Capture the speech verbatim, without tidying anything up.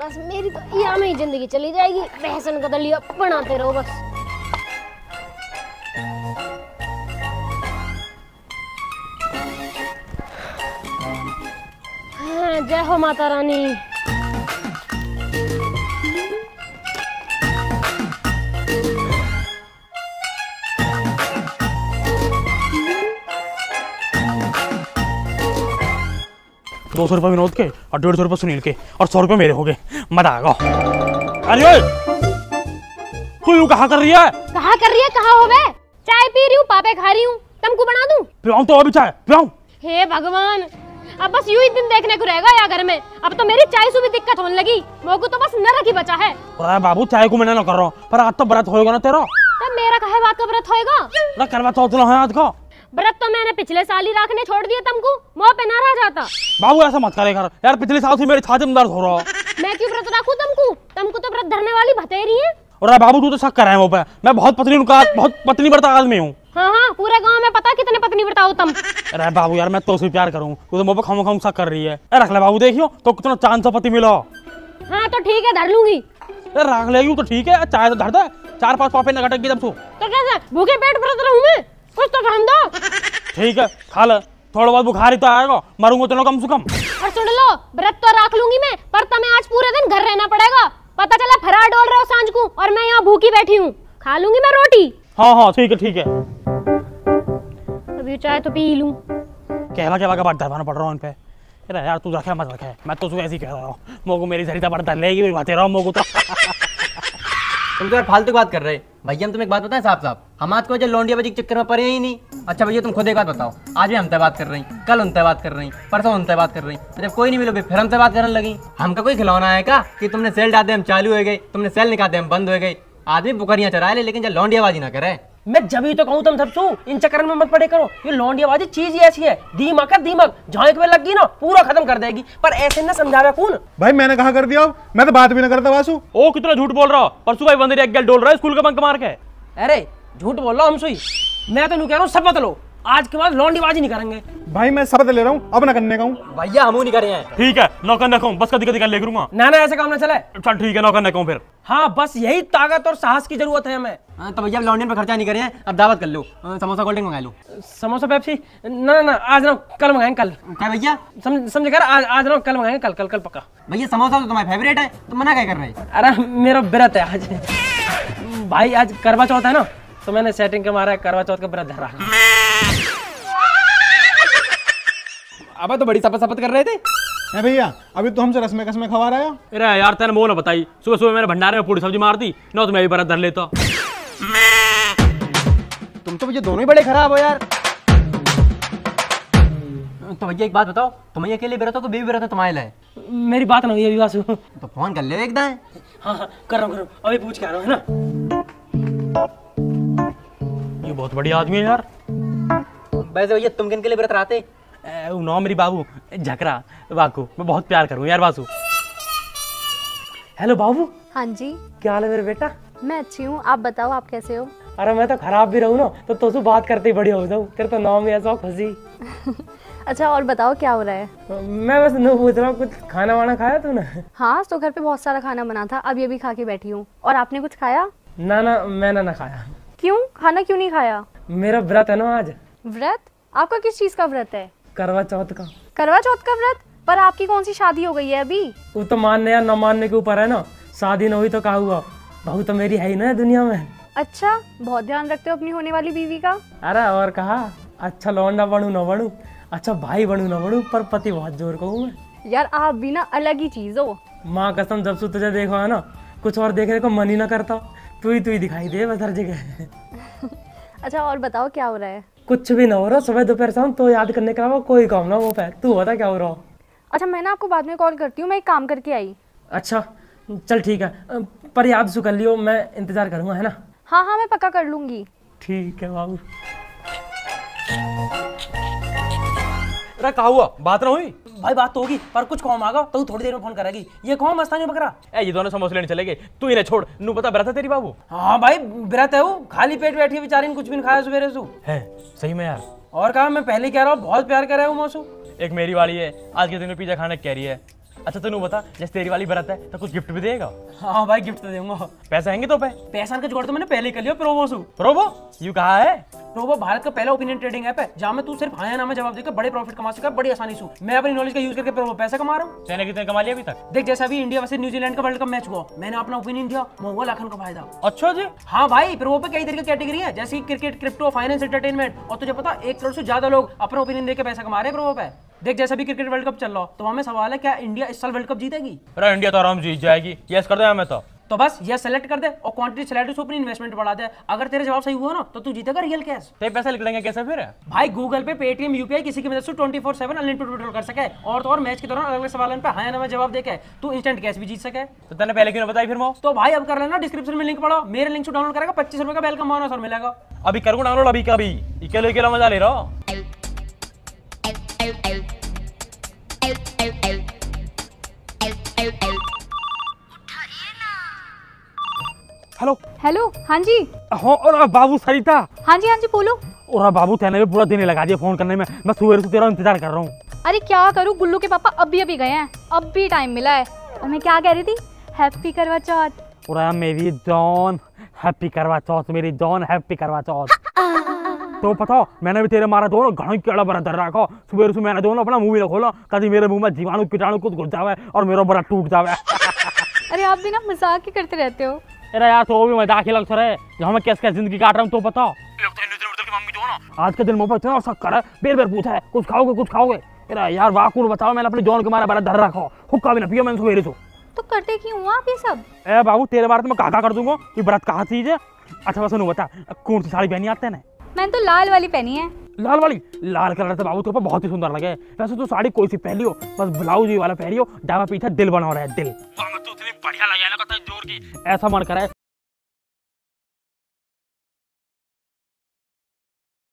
बस मेरी तो यहाँ में ही जिंदगी चली जाएगी, बेहसन का दलिया बनाते रहो बस। हाँ, जय हो माता रानी। दो सौ रुपये विनोद के और डेढ़ सौ रुपये सुनील के और सौ रुपये मेरे हो गए। मजा आएगा। अरे तू कहाँ कर रही है? कहाँ कर रही है? कहाँ हो बे? चाय पी रही हूँ, पापे खा रही हूँ, तुमको बना दूँ? पिलाऊं तो अभी चाय पिलाऊं? हे भगवान, अब बस यूं ही दिन देखने को रहेगा या घर में। अब तो मेरी चाय से भी दिक्कत होने लगी, मोको तो बस नरक ही बचा है। अरे बाबू चाय को मैंने ना कर रहा हूँ, पर आज तो व्रत होएगा ना तेरा। तब मेरा कहे बात का व्रत होएगा? ना करवा चौथ है आज का व्रत तो मैंने पिछले साल ही रखने छोड़ दिया, तुमको मुँह पे ना रह जाता। बाबू ऐसा मत करे कर यार, पिछले साल से मेरी छाती में दर्द हो रहा है। मैं क्यों व्रत रखूं तुमको? तुमको तो व्रत धरने वाली भतेरी है। अरे बाबू तू तो शक कर रहा है मुझ पे, मैं बहुत पत्नी का बहुत पत्नी व्रत आदमी हूँ। हाँ हाँ, पूरे गांव में पता कितने पत्नी बताओ तुम। अरे बाबू यार मैं तो उसे प्यार करूँ, तू तो मुझ पे खाम खाम शक कर रही है। रख ले बाबू, देखियो तो कितना चांद सा पति मिला। हाँ तो ठीक है, धर लूंगी। रख लेगी तो ठीक है, चाय तो धर दे, चार पांच पापे न घटक तब तो कैसे भूखे पेट व्रत रहूं मैं? कुछ तो खान दो। ठीक है खा ले, थोड़ा बहुत बुखार ही तो आएगा, मरूंगा तो कम से कम। और सुन लो, व्रत तो रख लूंगी मैं, पर तुम्हें आज पूरे दिन घर रहना पड़ेगा। पता चला फरार डोल रहे हो सांझ को और मैं यहाँ भूखी बैठी हूँ। खा लूंगी मैं रोटी। हाँ हाँ ठीक है ठीक है। अभी चाय तो पी लूं। कहला कहला का बात दरबाना पड़ रहा हूँ इन पे। अरे यार तू रखे मत रखे, मैं तो ऐसे ही कह रहा हूँ, मोको मेरी सरिता पर लेगी भी बातें रहा मोको तो। तुम तो यार फालतू बात कर रहे भैया। हम तुम्हें एक बात बताएं साहब साहब, हम आज को लौंडिया बाजी के चक्कर में पड़े ही नहीं। अच्छा भैया तुम खुद एक बात बताओ, आज भी हमसे बात कर रही, कल उनसे बात कर रही, परसों उनसे बात कर रही, जब कोई नहीं मिलो फिर हमसे बात करने लगी। हमका कोई खिलौना है क्या कि तुमने सेल डाल दे हम चालू हो गए, तुमने सेल निकाल दे हम बंद हो गए। आदमी बुकरियां चरा ले, लेकिन जब लौंडिया बाजी ना करे। मैं जब ही तो कहूँ तुम सबसू इन चक्कर में मत पड़े करो। ये लौंडियाबाजी चीज ही ऐसी है, दीमक है दीमक, झांक में लग गई ना पूरा खत्म कर देगी। पर ऐसे ना समझावे कौन? भाई मैंने कहा कर दिया, मैं तो बात भी ना करता वासु। ओ कितना झूठ बोल रहा हो, परसों भाई बंदे एक गल डोल रहा है स्कूल का बंक मार के। अरे झूठ बोल रहा हूँ हम सुई, मैं तो नहीं कह रहा हूँ शपथ लो, आज के बाद लौंडीबाजी नहीं करेंगे। भाई मैं शपथ ले रहा हूँ, अब ना करने का हूँ। भैया हम नहीं करे हैं। ठीक है नौकर न कहूँ, बस कदी कदी कर ले करूंगा। ना ना ऐसे काम ना चले। चल ठीक है नौकर न कहूँ फिर। हाँ बस यही ताकत और साहस की जरूरत है हमें। हाँ तो भैया लौंडियन पे खर्चा नहीं करे हैं, अब दावत कर लो, समोसा कोल्ड ड्रिंक मंगा लो। समोसा पेप्सी ना ना ना आज ना कल मंगाएंगे कल। क्या भैया समझ समझे कर, आज आज ना कल मंगाएंगे, कल कल कल पक्का। भैया समोसा तो तुम्हारा फेवरेट है, तुम मना क्या कर रहे हैं? अरे मेरा व्रत है आज भाई, आज करवा चौथ है ना, तो मैंने सेटिंग के मारा करवा चौथ का व्रत धरा। अब तो बड़ी शपथ शपथ कर रहे थे। है भैया अभी तो हमसे रस्में कसमें खवा रहा है। अरे यार तेने मोह ना बताई, सुबह सुबह मैंने भंडारे में पूरी सब्जी मार दी ना, तो मैं भी व्रत धर लेता। तुम तो भैया दोनों ही बड़े खराब हो यार। तो भैया एक बात बताओ, तुम्हें अकेले व्रत हो तो बेबी व्रत है तुम्हारे लिए? मेरी बात ना हुई अभी वासु। तो फोन कर ले एकदम। हाँ हाँ कर रहा हूँ कर रहा हूँ, अभी पूछ के आ रहा हूँ है ना। ये बहुत बढ़िया आदमी है यार। वैसे भैया तुम किन के लिए व्रत रहते? नौ मेरी बाबू झकरा वाकू, मैं बहुत प्यार करूँ यार वासु। हेलो बाबू। हाँ जी क्या हाल है मेरे बेटा? मैं अच्छी हूँ, आप बताओ आप कैसे हो? अरे मैं तो खराब भी रहूँ ना तो तुझसे बात करते ही बढ़िया हो जाऊँ, तेरे तो नाम ही ऐसा खुशी। अच्छा और बताओ क्या हो रहा है? मैं बस नो पूछ रहा हूँ, कुछ खाना वाना खाया तूने? हाँ तो घर पे बहुत सारा खाना बना था, अब ये भी खा के बैठी हूँ। और आपने कुछ खाया? ना ना मैंने ना खाया। क्यों, खाना क्यों नहीं खाया? मेरा व्रत है ना आज। व्रत? आपका किस चीज का व्रत है? करवा चौथ का। करवा चौथ का व्रत? पर आपकी कौन सी शादी हो गई है अभी? वो तो मानने या न मानने के ऊपर है ना, शादी न हुई तो क्या हुआ, बहू तो मेरी है ही ना दुनिया में। अच्छा बहुत ध्यान रखते हो अपनी होने वाली बीवी का। अरे और कहा, अच्छा लौंडा बनू न बनू, अच्छा भाई बनू न बनू, पर पति बहुत जोर कहूँ मैं। यार आप भी ना अलग ही चीज हो। माँ कसम जब से तुझे देखा है ना, कुछ और देखने को मन ही ना करता, तू ही तू ही दिखाई दे बस हर जगह। अच्छा और बताओ क्या हो रहा है? कुछ भी ना हो रहा, सुबह दोपहर शाम तो याद करने के अलावा कोई काम ना हो पाए। तू बता क्या हो रहा? अच्छा मैं ना आपको बाद में कॉल करती हूँ, मैं एक काम करके आई। अच्छा चल ठीक है, पर याद से कर लियो, मैं इंतजार करूँगा है ना? हाँ हाँ मैं पक्का कर लूंगी। ठीक है बाबू। अरे क्या हुआ, बात ना हुई? भाई बात तो होगी, पर कुछ काम आगा तो थोड़ी देर में फोन करेगी। ये कौन मस्तानी बकरा? ए ये दोनों समोसे लेने चले गए, तू इन्हें छोड़, नू पता व्रत है तेरी बाबू। हाँ भाई व्रत है वो, खाली पेट बैठी है बेचारी ने, कुछ भी नहीं खाया सवेरे से है। सही में यार? और कहा मैं पहले कह रहा हूँ बहुत प्यार कर रहा हूँ मौसू। एक मेरी वाली है, आज के दिन में पिज्जा खाने कह रही है, अच्छा तू बता, जैसे तेरी वाली बरात है तो कुछ गिफ्ट भी देगा? हाँ भाई गिफ्ट तो दूंगा। पैसे आएंगे तो पे? पैसा का जुगाड़ तो मैंने पहले ही कर लिया प्रोवो से। प्रोबो यू कहा है? प्रोवो भारत का पहला ओपिनियन ट्रेडिंग ऐप है जहाँ में तू सिर्फ हाँ या ना में जवाब देकर बड़े प्रॉफिट कमा सका बड़ी आसानी से। मैं अपनी नॉलेज का यूज करके प्रोवो पैसा कमा रहा हूँ। तूने कितने कमा लिया अभी तक? देख जैसा अभी इंडिया वर्सेस न्यूजीलैंड का वर्ल्ड कप मैच हुआ, मैंने अपना ओपिनियन दिया, हुआ लाखन का फायदा। अच्छा जी। हाँ भाई प्रोवो पे कई तरह की कैटेगरी है, जैसे क्रिकेट, क्रिप्टो, फाइनेंस, एंटरटेनमेंट। और तुझे पता एक करोड़ से ज्यादा लोग अपना ओपिनियन देकर पैसा कमा रहे हैं प्रोवो पे। देख जैसा भी क्रिकेट वर्ल्ड कप चल रहा हो तो हमें सवाल है क्या इंडिया इस साल वर्ल्ड कप जीतेगी? अरे इंडिया तो आराम से जीत जाएगी, यस कर दे हमें तो। तो बस ये सेलेक्ट कर दे और क्वांटिटी सेलेक्ट से अपनी इन्वेस्टमेंट बढ़ा दे। अगर तेरे जवाब सही हुआ ना तो तू जीतेगा रियल कैश। तेरे पैसे निकलेंगे कैसे फिर? भाई गूगल पे, पेटीएम, यूपीआई किसी की मदद से twenty four seven unlimited withdrawal कर सके और तो और मैच के दौरान अलग अलग सवालों पे हाँ या ना में जवाब देके तू इंस्टेंट कैश भी जीत सके। तो तूने पहले क्यों बताई फिर? तो भाई अब कर लेना, डिस्क्रिप्शन में लिंक पढ़ो, मेरे लिंक से डाउनलोड करेगा पच्चीस रुपए का वेलकम बोनस और मिलेगा। अभी करूँ डाउनलोड? अभी कभी अकेले अकेला मजा ले रहा हूँ। Hello hello. हाँ जी। हो और बाबू सरिता। हाँ जी हाँ जी बोलो। और बाबू तेने भी पूरा दिन ही लगा दिया फोन करने में, मैं सुबह से तेरा इंतजार कर रहा हूँ। अरे क्या करूँ, गुल्लू के पापा अभी अभी गए हैं, अब भी टाइम मिला है। और मैं क्या कह रही थी, हैप्पी करवा चौथ। और मेरी जॉन हैप्पी करवा चौथ, मेरी जॉन हैप्पी करवा चौथ। तो पता मैंने भी तेरे मारा दोनों घड़ा केड़ा बड़ा डर रखा। सुबह से मैंने दोनों अपना मुंह भी ना खोला, कभी मेरे मुंह में जीवाणु कीटाणु कुछ घुस जावे और मेरा बड़ा टूट जावे। अरे आप भी ना मजाक ही करते रहते हो। अरे यार तो भी मजाक ही लगता है, जहाँ मैं कैसे कैसे जिंदगी काट रहा हूँ तो पता। आज के दिन मुंह पर इतना शक्कर है, बेर बेर पूछा है कुछ खाओगे कुछ खाओगे। अरे यार वाकुर बताओ, मैंने अपने जॉन के मारा बड़ा डर रखा, हुक्का भी ना पियो मैंने सुबह से। तो करते क्यों हुआ आप ये सब? ए बाबू तेरे बारे में कहा कहा कर दूंगा कि व्रत कहा चीज है। अच्छा बस नहीं बता कौन सी साड़ी पहनी आते हैं? मैंने तो लाल वाली पहनी है। लाल वाली? लाल कलर से बाबू तेरे पर बहुत ही सुंदर लगे। वैसे तो साड़ी कोई सी पहली हो, बस ब्लाउज ही वाला पहनी हो, डावा पीछे दिल बना रहा है, दिल। तो बढ़िया लगे ना, जोर की ऐसा मन करे